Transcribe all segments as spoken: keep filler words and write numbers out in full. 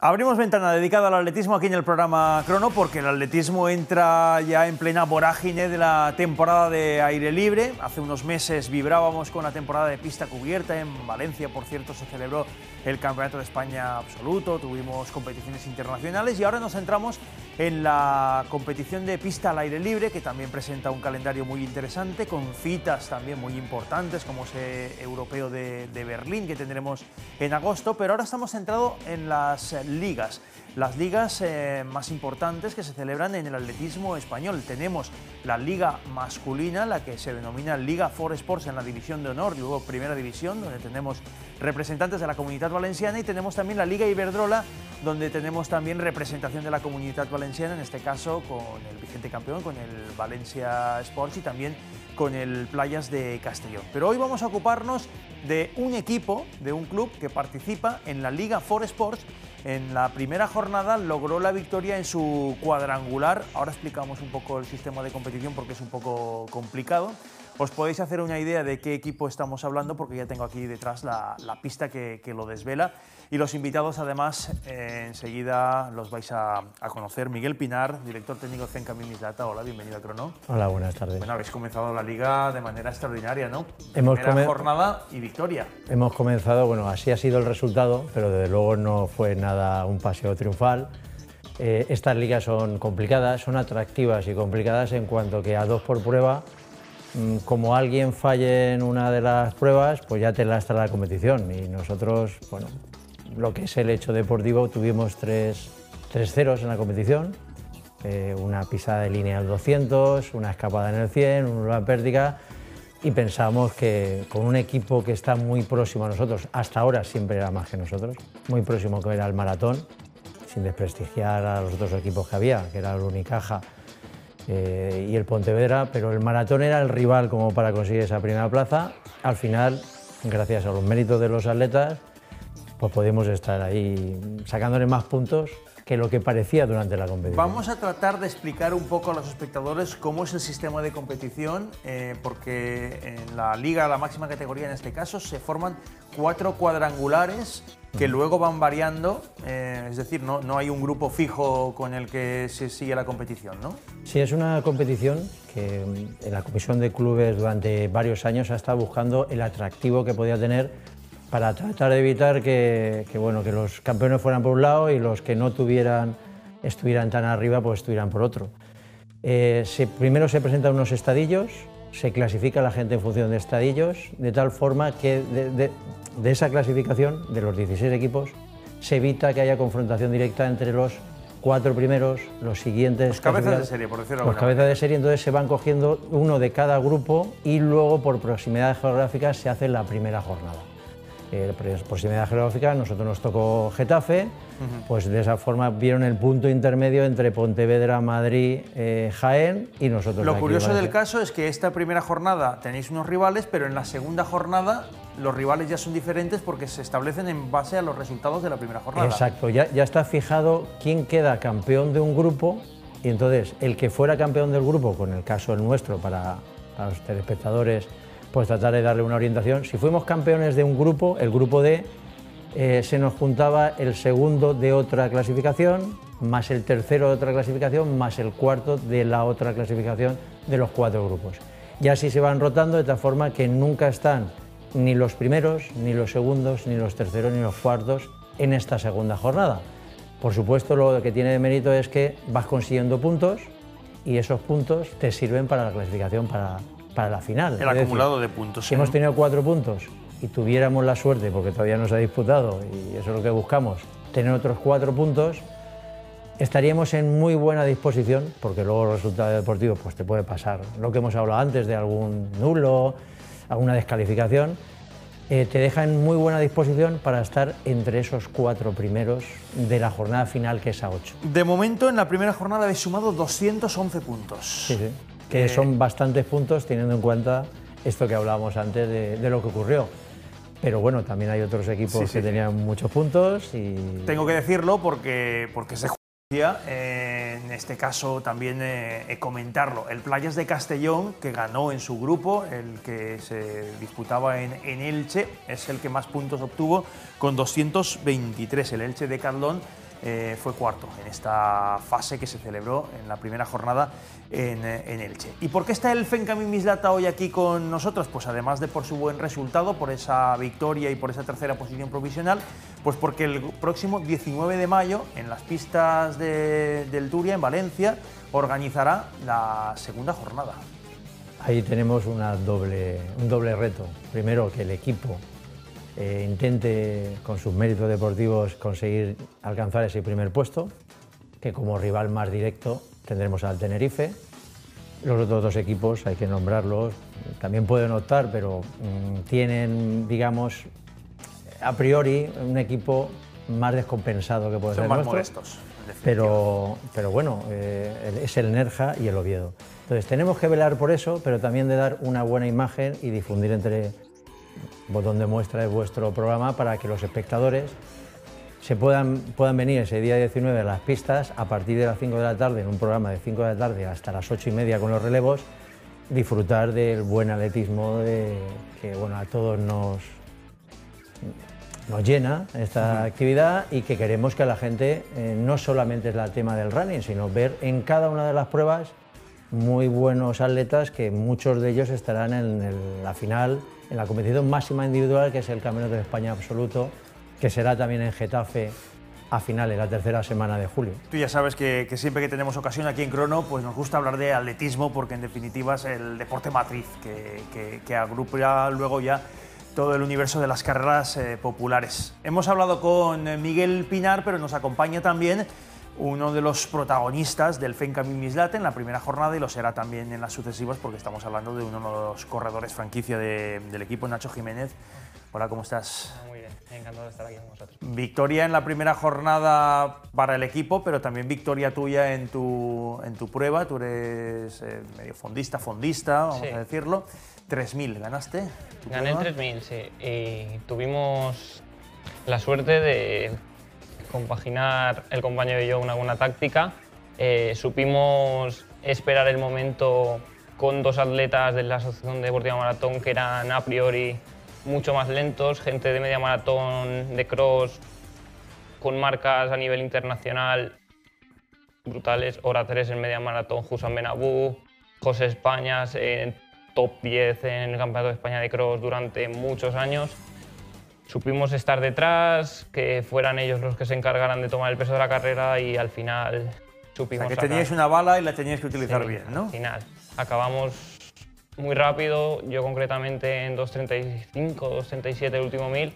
Abrimos ventana dedicada al atletismo aquí en el programa Crono, porque el atletismo entra ya en plena vorágine de la temporada de aire libre. Hace unos meses vibrábamos con la temporada de pista cubierta. En Valencia, por cierto, se celebró el Campeonato de España absoluto, tuvimos competiciones internacionales y ahora nos centramos en la competición de pista al aire libre, que también presenta un calendario muy interesante, con citas también muy importantes, como ese europeo de, de Berlín que tendremos en agosto, pero ahora estamos centrados en las ligas. Las ligas eh, más importantes que se celebran en el atletismo español. Tenemos la liga masculina, la que se denomina Liga Four Sports en la división de honor, luego primera división, donde tenemos representantes de la Comunitat Valenciana, y tenemos también la Liga Iberdrola, donde tenemos también representación de la Comunitat Valenciana, en este caso con el vigente campeón, con el Valencia Sports y también con el Playas de Castellón. Pero hoy vamos a ocuparnos de un equipo, de un club que participa en la Liga Four Sports. En la primera jornada logró la victoria en su cuadrangular. Ahora explicamos un poco el sistema de competición porque es un poco complicado. Os podéis hacer una idea de qué equipo estamos hablando porque ya tengo aquí detrás la, la pista que, que lo desvela. Y los invitados, además, eh, enseguida los vais a, a conocer. Miguel Pinar, director técnico de Zencamin Misdata. Hola, bienvenido a Crono. Hola, buenas tardes. Bueno, habéis comenzado la liga de manera extraordinaria, ¿no? Hemos Primera jornada y victoria. Hemos comenzado, bueno, así ha sido el resultado, pero desde luego no fue nada un paseo triunfal. Eh, estas ligas son complicadas, son atractivas y complicadas en cuanto que a dos por prueba, mmm, como alguien falle en una de las pruebas, pues ya te lastra la competición. Y nosotros, bueno, lo que es el hecho deportivo, tuvimos tres, tres ceros en la competición, eh, una pisada de línea al doscientos, una escapada en el cien, una pértiga, y pensamos que con un equipo que está muy próximo a nosotros, hasta ahora siempre era más que nosotros, muy próximo que era el maratón, sin desprestigiar a los otros equipos que había, que era el Unicaja eh, y el Pontevedra, pero el maratón era el rival como para conseguir esa primera plaza. Al final, gracias a los méritos de los atletas, pues podemos estar ahí sacándole más puntos que lo que parecía durante la competición. Vamos a tratar de explicar un poco a los espectadores cómo es el sistema de competición, eh, porque en la liga, la máxima categoría en este caso, se forman cuatro cuadrangulares que luego van variando, eh, es decir, no, no hay un grupo fijo con el que se sigue la competición, ¿no? Sí, es una competición que en la Comisión de Clubes durante varios años ha estado buscando el atractivo que podía tener para tratar de evitar que, que, bueno, que los campeones fueran por un lado y los que no tuvieran, estuvieran tan arriba pues estuvieran por otro. Eh, se, primero se presentan unos estadillos, se clasifica la gente en función de estadillos, de tal forma que de, de, de esa clasificación, de los dieciséis equipos, se evita que haya confrontación directa entre los cuatro primeros, los siguientes... Los cabezas de serie, por decirlo Los cabezas de serie, entonces se van cogiendo uno de cada grupo y luego por proximidad geográfica se hace la primera jornada. Eh, proximidad geográfica, nosotros nos tocó Getafe, uh-huh. Pues de esa forma vieron el punto intermedio entre Pontevedra, Madrid, eh, Jaén y nosotros. Lo curioso del caso es que esta primera jornada tenéis unos rivales, pero en la segunda jornada los rivales ya son diferentes porque se establecen en base a los resultados de la primera jornada. Exacto, ya, ya está fijado quién queda campeón de un grupo y entonces el que fuera campeón del grupo, con el caso el nuestro para, para los telespectadores, pues tratar de darle una orientación. Si fuimos campeones de un grupo, el grupo D, eh, se nos juntaba el segundo de otra clasificación, más el tercero de otra clasificación, más el cuarto de la otra clasificación de los cuatro grupos. Y así se van rotando de tal forma que nunca están ni los primeros, ni los segundos, ni los terceros, ni los cuartos en esta segunda jornada. Por supuesto, lo que tiene de mérito es que vas consiguiendo puntos y esos puntos te sirven para la clasificación para para la final. El acumulado de puntos. Si hemos tenido cuatro puntos y tuviéramos la suerte, porque todavía no se ha disputado y eso es lo que buscamos, tener otros cuatro puntos, estaríamos en muy buena disposición, porque luego el resultado deportivo pues te puede pasar lo que hemos hablado antes de algún nulo, alguna descalificación, eh, te deja en muy buena disposición para estar entre esos cuatro primeros de la jornada final, que es a ocho. De momento, en la primera jornada habéis sumado doscientos once puntos. Sí, sí. Que son bastantes puntos teniendo en cuenta esto que hablábamos antes de, de lo que ocurrió. Pero bueno, también hay otros equipos sí, sí, que tenían sí. muchos puntos y... Tengo que decirlo porque, porque se justicia, eh, en este caso también eh, comentarlo. El Playas de Castellón, que ganó en su grupo, el que se disputaba en, en Elche, es el que más puntos obtuvo con doscientos veintitrés. El Elche de Cardón, eh, fue cuarto en esta fase que se celebró en la primera jornada en, en Elche. ¿Y por qué está el Fencami Mislata hoy aquí con nosotros? Pues además de por su buen resultado, por esa victoria y por esa tercera posición provisional, pues porque el próximo diecinueve de mayo en las pistas de, del Turia, en Valencia, organizará la segunda jornada. Ahí tenemos una doble, un doble reto. Primero, que el equipo eh, intente, con sus méritos deportivos, conseguir alcanzar ese primer puesto, que como rival más directo tendremos al Tenerife. Los otros dos equipos, hay que nombrarlos, también pueden optar, pero mmm, tienen, digamos, a priori, un equipo más descompensado que puede Son ser más nuestro. modestos. Pero, pero bueno, eh, es el Nerja y el Oviedo. Entonces tenemos que velar por eso, pero también de dar una buena imagen y difundir entre botón de muestra de vuestro programa para que los espectadores se puedan, puedan venir ese día diecinueve a las pistas a partir de las cinco de la tarde, en un programa de cinco de la tarde hasta las ocho y media con los relevos, disfrutar del buen atletismo de, que bueno, a todos nos... nos llena esta uh-huh. actividad y que queremos que a la gente eh, no solamente es el tema del running, sino ver en cada una de las pruebas muy buenos atletas que muchos de ellos estarán en el, la final, en la competición máxima individual, que es el Campeonato de España Absoluto, que será también en Getafe a finales, la tercera semana de julio. Tú ya sabes que, que siempre que tenemos ocasión aquí en Crono, pues nos gusta hablar de atletismo, porque en definitiva es el deporte matriz que, que, que agrupa luego ya todo el universo de las carreras eh, populares. Hemos hablado con Miguel Pinar, pero nos acompaña también uno de los protagonistas del Fencami Mislata en la primera jornada y lo será también en las sucesivas, porque estamos hablando de uno de los corredores franquicia de, del equipo, Nacho Jiménez. Hola, ¿cómo estás? Muy bien, encantado de estar aquí con vosotros. Victoria en la primera jornada para el equipo, pero también victoria tuya en tu, en tu prueba. Tú eres eh, medio fondista, fondista, vamos sí. a decirlo. tres mil, ¿ganaste? Gané el tres mil, sí. Y tuvimos la suerte de compaginar el compañero y yo una buena táctica. Eh, supimos esperar el momento con dos atletas de la Asociación Deportiva Maratón que eran a priori mucho más lentos, gente de media maratón, de cross, con marcas a nivel internacional brutales. Hora tres en media maratón, Husam Benabou, José Españas, en top diez en el Campeonato de España de cross durante muchos años. Supimos estar detrás, que fueran ellos los que se encargaran de tomar el peso de la carrera y al final supimos... O sea, que sacar. teníais una bala y la teníais que utilizar sí, bien, ¿no? Al final. Acabamos muy rápido, yo concretamente en dos treinta y cinco, dos treinta y siete el último mil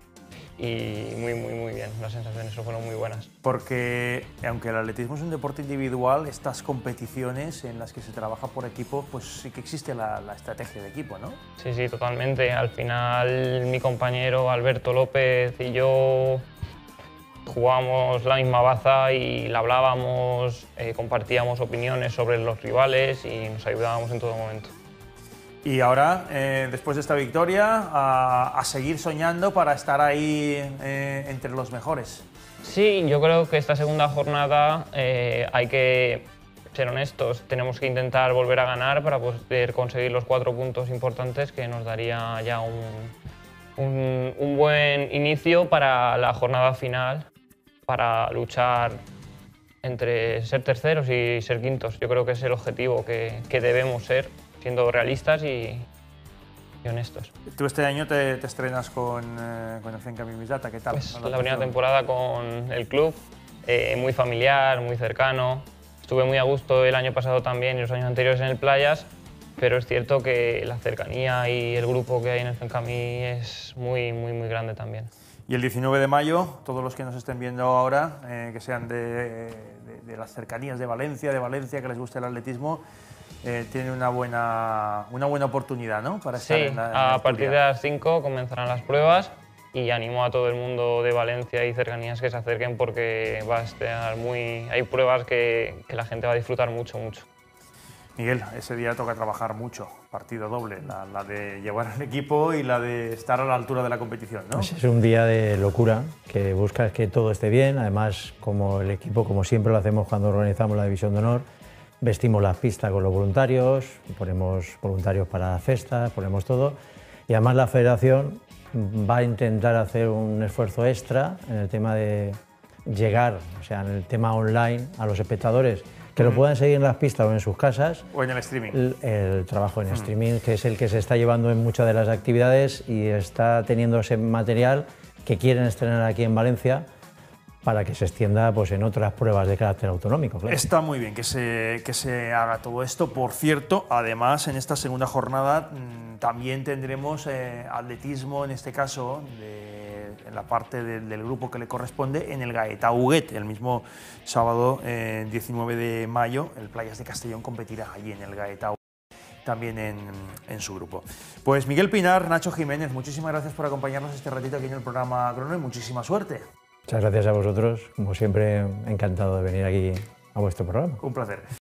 y muy, muy, muy bien. Las sensaciones fueron muy buenas. Porque aunque el atletismo es un deporte individual, estas competiciones en las que se trabaja por equipo, pues sí que existe la, la estrategia de equipo, ¿no? Sí, sí, totalmente. Al final mi compañero Alberto López y yo jugábamos la misma baza y la hablábamos, eh, compartíamos opiniones sobre los rivales y nos ayudábamos en todo momento. Y ahora, eh, después de esta victoria, a, a seguir soñando para estar ahí eh, entre los mejores. Sí, yo creo que esta segunda jornada eh, hay que ser honestos. Tenemos que intentar volver a ganar para poder conseguir los cuatro puntos importantes que nos daría ya un, un, un buen inicio para la jornada final, para luchar entre ser terceros y ser quintos. Yo creo que es el objetivo que, que debemos ser, siendo realistas y, y honestos. Tú este año te, te estrenas con, eh, con el Fencami Mislata, ¿qué tal? Pues la, la primera temporada con el club, eh, muy familiar, muy cercano. Estuve muy a gusto el año pasado también y los años anteriores en el Playas, pero es cierto que la cercanía y el grupo que hay en el Fencami es muy, muy, muy grande también. Y el diecinueve de mayo, todos los que nos estén viendo ahora, eh, que sean de, de, de las cercanías de Valencia, de Valencia, que les guste el atletismo, Eh, tiene una buena, una buena oportunidad, ¿no? Para estar sí, en la, en a la partir de las cinco comenzarán las pruebas y animo a todo el mundo de Valencia y cercanías que se acerquen porque va a estar muy, hay pruebas que, que la gente va a disfrutar mucho, mucho. Miguel, ese día toca trabajar mucho, partido doble, la, la de llevar al equipo y la de estar a la altura de la competición, ¿no? Pues es un día de locura, que buscas que todo esté bien, además como el equipo, como siempre lo hacemos cuando organizamos la División de Honor, vestimos las pistas con los voluntarios, ponemos voluntarios para cestas, ponemos todo y además la federación va a intentar hacer un esfuerzo extra en el tema de, llegar, o sea, en el tema online, a los espectadores, que lo puedan seguir en las pistas o en sus casas. O en el streaming. El, el trabajo en streaming, que es el que se está llevando en muchas de las actividades y está teniendo ese material que quieren estrenar aquí en Valencia para que se extienda pues, en otras pruebas de carácter autonómico. Claro. Está muy bien que se, que se haga todo esto. Por cierto, además, en esta segunda jornada mmm, también tendremos eh, atletismo, en este caso, de, en la parte de, del grupo que le corresponde, en el Gaeta Huguet. El mismo sábado, eh, diecinueve de mayo, el Playas de Castellón competirá allí en el Gaeta Huguet, también en, en su grupo. Pues Miguel Pinar, Nacho Jiménez, muchísimas gracias por acompañarnos este ratito aquí en el programa Crono y muchísima suerte. Muchas gracias a vosotros, como siempre, encantado de venir aquí a vuestro programa. Un placer.